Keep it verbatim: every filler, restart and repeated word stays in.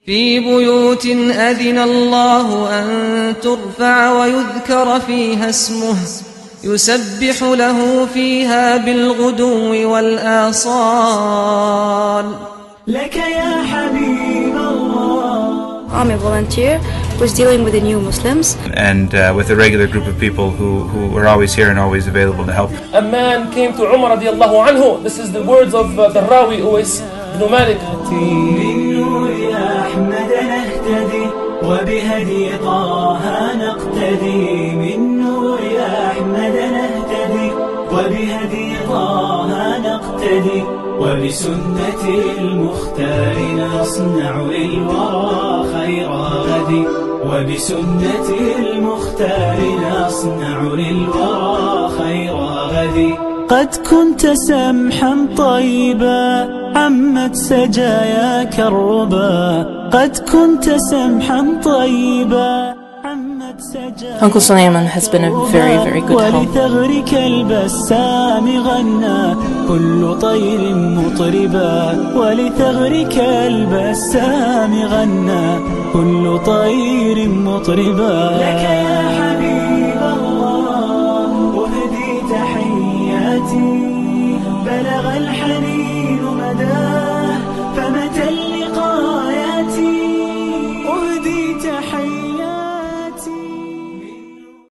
في بيوت أذن الله أن ترفع ويذكر فيها اسمه يسبح له فيها بالغدو والآصال. لك يا حبيب الله. I'm a volunteer who's dealing with the new Muslims and uh, with a regular group of people who, who were always here and always available to help. A man came to Umar radiallahu anhu. This is the words of uh, the Rawi Uwais ibn Malik. وبهدي طه نقتدي من نور أحمد نهتدي وبهدي طه نقتدي وبسنة المختار نصنع للورى خير غد وبسنة المختار نصنع للورى خير غد. قد كنت سمحا طيبا عمت سجاياك الربا قد كنت سمحا طيبا عمت سجاياك. Uncle Sulaiman has been a very, very good help. ولثغرك البسام غنى كل طير مطربا ولثغرك البسام غنى كل طير مطربا. لك يا حبيب